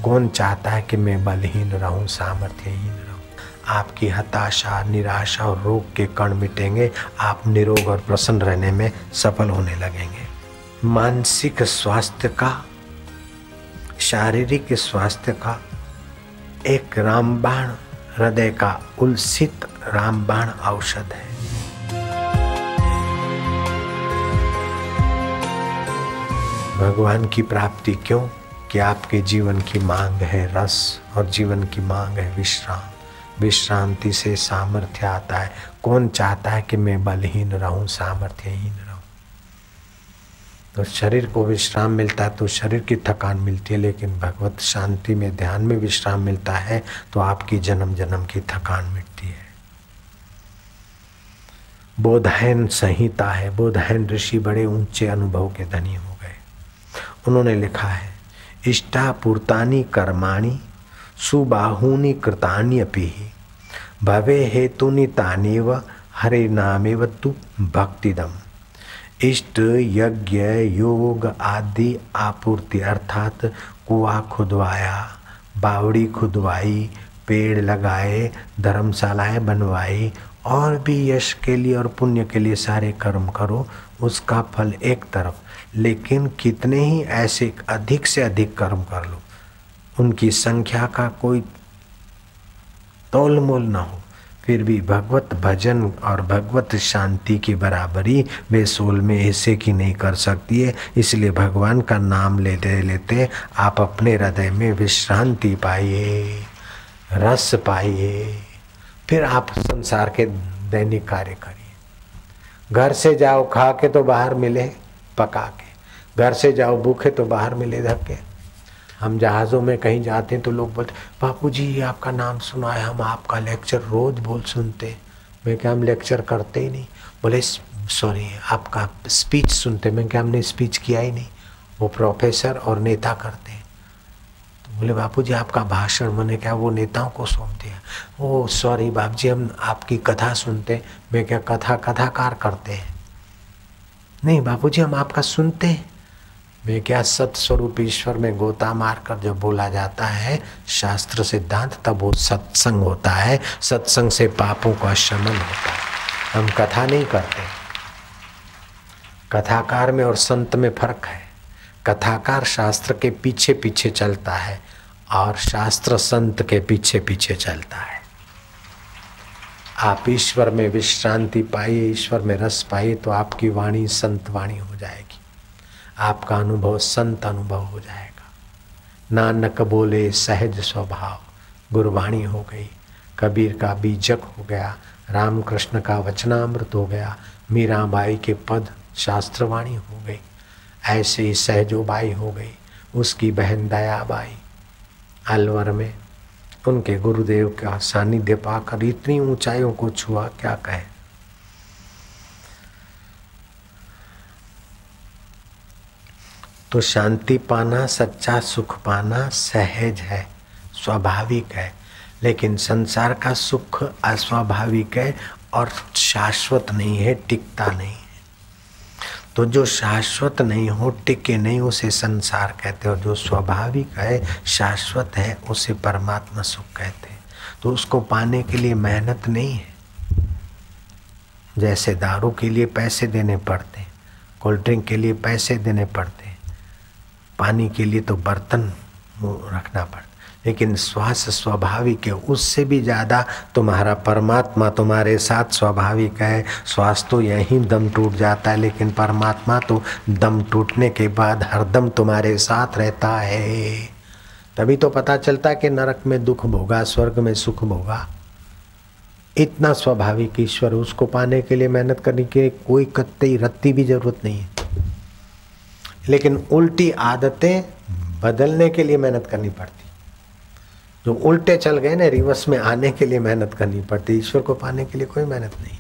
कौन चाहता है कि मैं बलहीन रहूं, सामर्थ्यहीन रहूं। आपकी हताशा, निराशा और रोग के कण मिटेंगे, आप निरोग और प्रसन्न रहने में सफल होने लगेंगे। मानसिक स्वास्थ्य का, शारीरिक स्वास्थ्य का एक रामबाण, हृदय का उलसित रामबाण औषध है। भगवान की प्राप्ति क्यों? कि आपके जीवन की मांग है रस और जीवन की मांग है विश्राम। विश्रांति से सामर्थ्य आता है। कौन चाहता है कि मैं बलहीन रहूं, सामर्थ्यहीन रहूं? तो शरीर को विश्राम मिलता है तो शरीर की थकान मिलती है, लेकिन भगवत शांति में, ध्यान में विश्राम मिलता है तो आपकी जन्म जन्म की थकान मिटती है। बोधायन संहिता है। बोधायन ऋषि बड़े ऊंचे अनुभव के धनी हो गए। उन्होंने लिखा है, इष्टापूर्तानि कर्माणि सुबाहुनि कृतान्यपि भवे हेतुनि तानेव हरे नामेव तु भक्तिदम। इष्ट, यज्ञ, योग आदि आपूर्ति अर्थात कुआं खुदवाया, बावड़ी खुदवाई, पेड़ लगाए, धर्मशालाएं बनवाई और भी यश के लिए और पुण्य के लिए सारे कर्म करो, उसका फल एक तरफ। लेकिन कितने ही ऐसे अधिक से अधिक कर्म कर लो, उनकी संख्या का कोई तोल मोल न हो, फिर भी भगवत भजन और भगवत शांति की बराबरी बेसोल में ऐसे की नहीं कर सकती है। इसलिए भगवान का नाम लेते लेते आप अपने हृदय में विश्रांति पाइए, रस पाइए, फिर आप संसार के दैनिक कार्य करिए। घर से जाओ खा के तो बाहर मिले पका के, घर से जाओ भूखे तो बाहर मिले धक्के। हम जहाज़ों में कहीं जाते हैं तो लोग बोलते, बापू जी आपका नाम सुना है, हम आपका लेक्चर रोज बोल सुनते। मैं क्या, हम लेक्चर करते ही नहीं। बोले सॉरी, आपका स्पीच सुनते। मैं क्या, हमने स्पीच किया ही नहीं, वो प्रोफेसर और नेता करते हैं। तो बोले बापू जी आपका भाषण, मैंने क्या, वो नेताओं को सौंप दिया। ओ सॉरी बाप जी, हम आपकी कथा सुनते। मैं क्या, कथाकार करते हैं? नहीं बापू जी, हम आपका सुनते हैं। मैं क्या, सत्स्वरूप ईश्वर में गोता मारकर जो बोला जाता है शास्त्र सिद्धांत, तब वो सत्संग होता है। सत्संग से पापों का शमन होता है। हम कथा नहीं करते। कथाकार में और संत में फर्क है। कथाकार शास्त्र के पीछे पीछे चलता है और शास्त्र संत के पीछे पीछे चलता है। आप ईश्वर में विश्रांति पाइए, ईश्वर में रस पाइए, तो आपकी वाणी संत वाणी हो जाएगी। आपका अनुभव संत अनुभव हो जाएगा। नानक बोले सहज स्वभाव, गुरवाणी हो गई। कबीर का बीजक हो गया, रामकृष्ण का वचनामृत हो गया, मीराबाई के पद शास्त्रवाणी हो गई। ऐसे ही सहजोबाई हो गई, उसकी बहन दयाबाई अलवर में उनके गुरुदेव का सानिध्य पाकर इतनी ऊंचाइयों को छुआ, क्या कहे। तो शांति पाना, सच्चा सुख पाना सहज है, स्वाभाविक है। लेकिन संसार का सुख अस्वाभाविक है और शाश्वत नहीं है, टिकता नहीं है। तो जो शाश्वत नहीं हो, टिके नहीं, उसे संसार कहते हो। जो स्वाभाविक है, शाश्वत है, उसे परमात्मा सुख कहते हैं। तो उसको पाने के लिए मेहनत नहीं है। जैसे दारू के लिए पैसे देने पड़ते हैं, कोल्ड ड्रिंक के लिए पैसे देने पड़ते हैं, पानी के लिए तो बर्तन रखना पड़ता। लेकिन श्वास स्वाभाविक है, उससे भी ज़्यादा तुम्हारा परमात्मा तुम्हारे साथ स्वाभाविक है। श्वास तो यहीं दम टूट जाता है, लेकिन परमात्मा तो दम टूटने के बाद हरदम तुम्हारे साथ रहता है। तभी तो पता चलता है कि नरक में दुख भोगा, स्वर्ग में सुख भोगा। इतना स्वाभाविक ईश्वर, उसको पाने के लिए मेहनत करने की कोई कतई रत्ती भी जरूरत नहीं है। लेकिन उल्टी आदतें बदलने के लिए मेहनत करनी पड़ती। जो उल्टे चल गए ना, रिवर्स में आने के लिए मेहनत करनी पड़ती। ईश्वर को पाने के लिए कोई मेहनत नहीं है।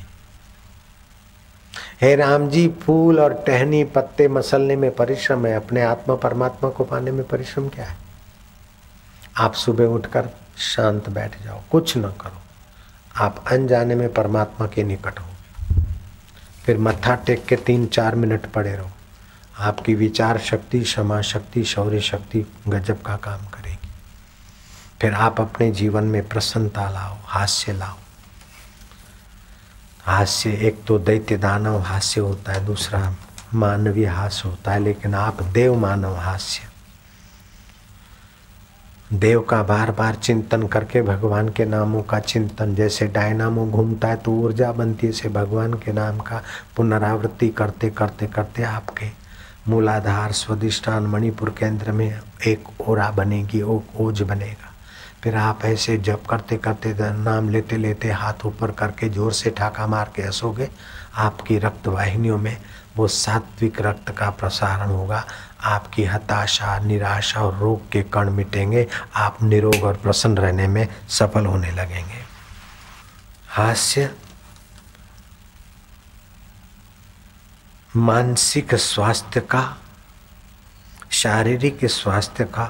हे राम जी, फूल और टहनी पत्ते मसलने में परिश्रम है, अपने आत्मा परमात्मा को पाने में परिश्रम क्या है? आप सुबह उठकर शांत बैठ जाओ, कुछ न करो, आप अनजाने में परमात्मा के निकट हो। फिर मत्था टेक के 3-4 मिनट पड़े रहो। आपकी विचार शक्ति, क्षमा शक्ति, शौर्य शक्ति गजब का काम करेगी। फिर आप अपने जीवन में प्रसन्नता लाओ, हास्य लाओ। हास्य एक तो दैत्य दानव हास्य होता है, दूसरा मानवीय हास्य होता है, लेकिन आप देव मानव हास्य, देव का बार बार चिंतन करके भगवान के नामों का चिंतन, जैसे डायनामो घूमता है तो ऊर्जा बनती है, से भगवान के नाम का पुनरावृत्ति करते करते करते आपके मूलाधार स्वादिष्ठान मणिपुर केंद्र में एक ओरा बनेगी, ओज बनेगा। फिर आप ऐसे जप करते करते नाम लेते लेते हाथ ऊपर करके जोर से ठाका मार के हंसोगे, आपकी रक्त वाहिनियों में वो सात्विक रक्त का प्रसारण होगा। आपकी हताशा, निराशा और रोग के कण मिटेंगे, आप निरोग और प्रसन्न रहने में सफल होने लगेंगे। हास्य मानसिक स्वास्थ्य का, शारीरिक स्वास्थ्य का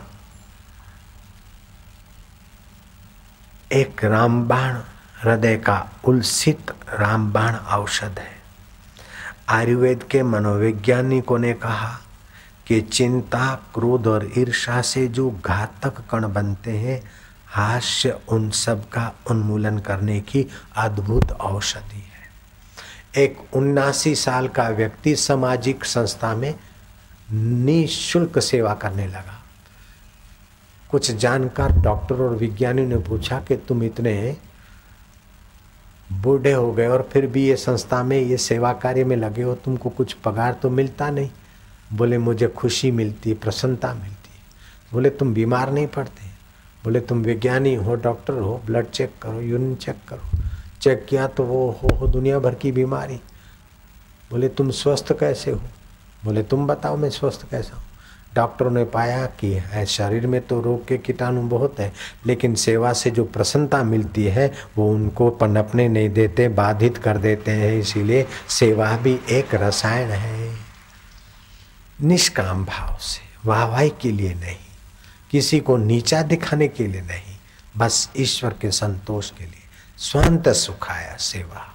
एक रामबाण, हृदय का उल्सित रामबाण औषध है। आयुर्वेद के मनोवैज्ञानिकों ने कहा कि चिंता, क्रोध और ईर्ष्या से जो घातक कण बनते हैं, हास्य उन सब का उन्मूलन करने की अद्भुत औषधि है। एक 79 साल का व्यक्ति सामाजिक संस्था में निःशुल्क सेवा करने लगा। कुछ जानकार डॉक्टर और विज्ञानियों ने पूछा कि तुम इतने बूढ़े हो गए और फिर भी ये संस्था में ये सेवा कार्य में लगे हो, तुमको कुछ पगार तो मिलता नहीं? बोले मुझे खुशी मिलती है, प्रसन्नता मिलती है। बोले तुम बीमार नहीं पड़ते? बोले तुम विज्ञानी हो, डॉक्टर हो, ब्लड चेक करो, यूरिन चेक करो। चेक किया तो वो हो दुनिया भर की बीमारी। बोले तुम स्वस्थ कैसे हो? बोले तुम बताओ मैं स्वस्थ कैसा हूँ? डॉक्टरों ने पाया कि शरीर में तो रोग के कीटाणु बहुत है, लेकिन सेवा से जो प्रसन्नता मिलती है वो उनको पनपने नहीं देते, बाधित कर देते हैं। इसीलिए सेवा भी एक रसायन है। निष्काम भाव से, वाहवाही के लिए नहीं, किसी को नीचा दिखाने के लिए नहीं, बस ईश्वर के संतोष के लिए, स्वांत सुखाया सेवा।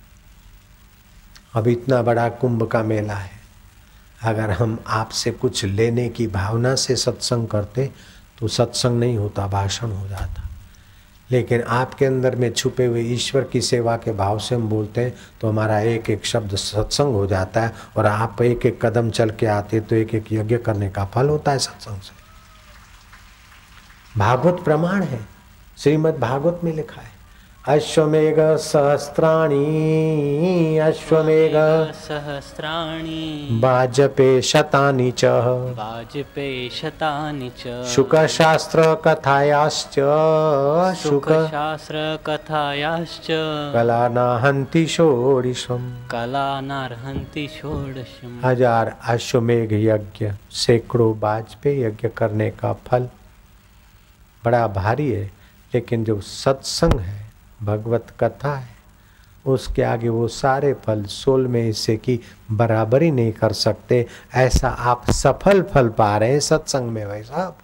अब इतना बड़ा कुंभ का मेला है, अगर हम आपसे कुछ लेने की भावना से सत्संग करते तो सत्संग नहीं होता, भाषण हो जाता। लेकिन आपके अंदर में छुपे हुए ईश्वर की सेवा के भाव से हम बोलते हैं तो हमारा एक एक शब्द सत्संग हो जाता है, और आप एक एक कदम चल के आते तो एक एक यज्ञ करने का फल होता है सत्संग से। भागवत प्रमाण है, श्रीमद् भागवत में लिखा है, अश्वमेघ सहस्राणि, अश्वमेघ सहस्राणि, वाजपेय शतानि च, वाजपेय शतानि च, शुकशास्त्र कथायाश्च, शुकशास्त्र कथायाश्च, कलानाहन्ति षोडशम्, कलानार्हन्ति षोडशम्। 1000 अश्वमेघ यज्ञ, सैकड़ों वाजपेय यज्ञ करने का फल बड़ा भारी है। लेकिन जो सत्संग है, भगवत कथा है, उसके आगे वो सारे फल 16 में हिस्से की बराबरी नहीं कर सकते। ऐसा आप सफल फल पा रहे हैं सत्संग में भाई साहब।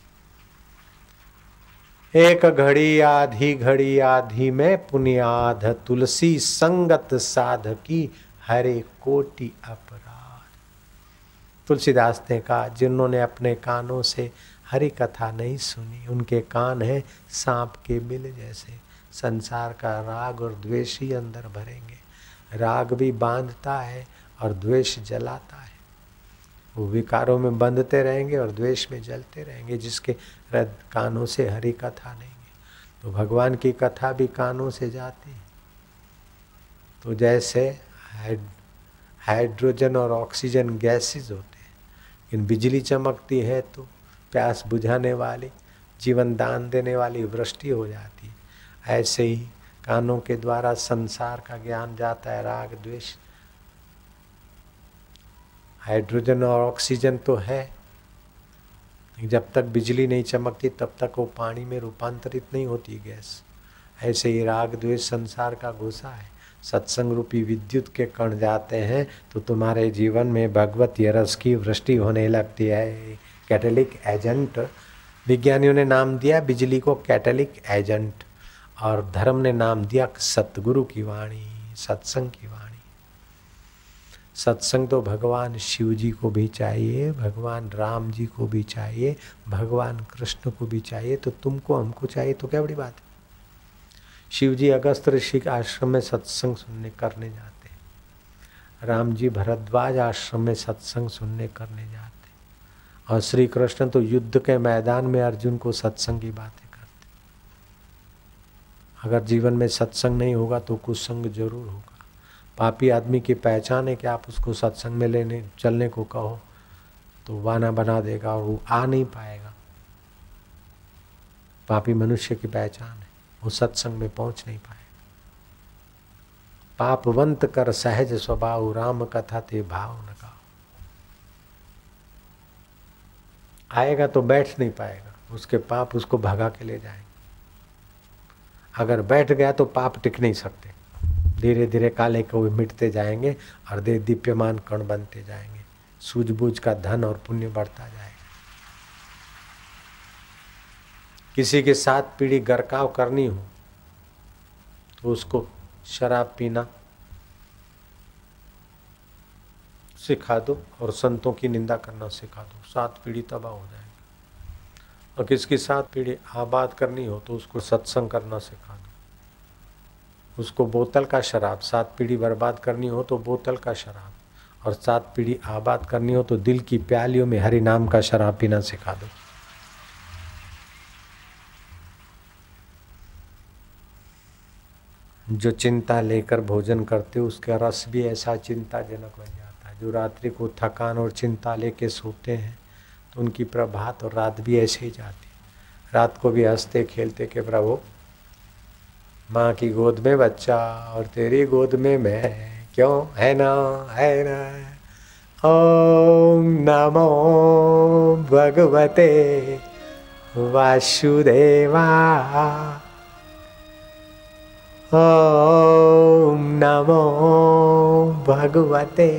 एक घड़ी आधी में पुण्याध, तुलसी संगत साधकी, हरे कोटि अपराध। तुलसीदास ने कहा, जिन्होंने अपने कानों से हरि कथा नहीं सुनी, उनके कान हैं सांप के बिल जैसे। संसार का राग और द्वेष ही अंदर भरेंगे। राग भी बांधता है और द्वेष जलाता है। वो विकारों में बंधते रहेंगे और द्वेष में जलते रहेंगे, जिसके कानों से हरि कथा नहीं है। तो भगवान की कथा भी कानों से जाती है। तो जैसे हाइड्रोजन और ऑक्सीजन गैसेज होते हैं, लेकिन बिजली चमकती है तो प्यास बुझाने वाली, जीवन दान देने वाली वृष्टि हो जाती है। ऐसे ही कानों के द्वारा संसार का ज्ञान जाता है, राग द्वेष। हाइड्रोजन और ऑक्सीजन तो है, जब तक बिजली नहीं चमकती तब तक वो पानी में रूपांतरित नहीं होती गैस। ऐसे ही राग द्वेष संसार का घुसा है। सत्संग रूपी विद्युत के कण जाते हैं तो तुम्हारे जीवन में भगवत रस की वृष्टि होने लगती है। कैटलिक एजेंट, विज्ञानियों ने नाम दिया बिजली को कैटलिक एजेंट, और धर्म ने नाम दिया सतगुरु की वाणी, सत्संग की वाणी। सत्संग तो भगवान शिव जी को भी चाहिए, भगवान राम जी को भी चाहिए, भगवान कृष्ण को भी चाहिए, तो तुमको हमको चाहिए तो क्या बड़ी बात है। शिव जी अगस्त ऋषि के आश्रम में सत्संग सुनने करने जाते, राम जी भरद्वाज आश्रम में सत्संग सुनने करने जाते, और श्री कृष्ण तो युद्ध के मैदान में अर्जुन को सत्संग की बातें करते। अगर जीवन में सत्संग नहीं होगा तो कुसंग जरूर होगा। पापी आदमी की पहचान है कि आप उसको सत्संग में लेने चलने को कहो तो वाना बना देगा और वो आ नहीं पाएगा। पापी मनुष्य की पहचान है, वो सत्संग में पहुंच नहीं पाएगा। पापवंत कर सहज स्वभाव, राम कथा ते भाव न गाओ। आएगा तो बैठ नहीं पाएगा, उसके पाप उसको भगा के ले जाएंगे। अगर बैठ गया तो पाप टिक नहीं सकते, धीरे धीरे काले को मिटते जाएंगे और दीप्यमान कण बनते जाएंगे, सूझबूझ का धन और पुण्य बढ़ता जाएगा। किसी के 7 पीढ़ी गरकाव करनी हो तो उसको शराब पीना सिखा दो और संतों की निंदा करना सिखा दो, 7 पीढ़ी तबाह हो जाएगी। और किसकी 7 पीढ़ी आबाद करनी हो तो उसको सत्संग करना सिखा दो। उसको बोतल का शराब, 7 पीढ़ी बर्बाद करनी हो तो बोतल का शराब, और 7 पीढ़ी आबाद करनी हो तो दिल की प्यालियों में हरि नाम का शराब पीना सिखा दो। जो चिंता लेकर भोजन करते उसका रस भी ऐसा चिंताजनक बन जाता है। जो रात्रि को थकान और चिंता लेके सोते हैं तो उनकी प्रभात और रात भी ऐसे ही जाती। रात को भी हंसते खेलते कि प्रभु माँ की गोद में बच्चा और तेरी गोद में मैं, क्यों है ना ओम नमो भगवते वासुदेवा, ओम नमो भगवते।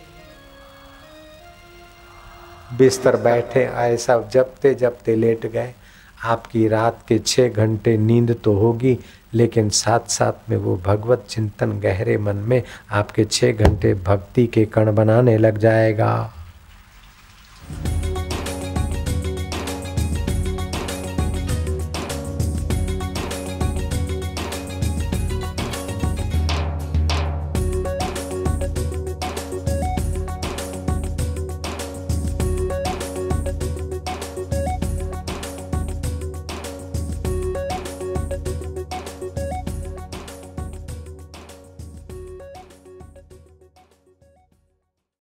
बिस्तर बैठे ऐसा जपते जपते लेट गए, आपकी रात के 6 घंटे नींद तो होगी, लेकिन साथ साथ में वो भगवत चिंतन गहरे मन में आपके 6 घंटे भक्ति के कण बनाने लग जाएगा।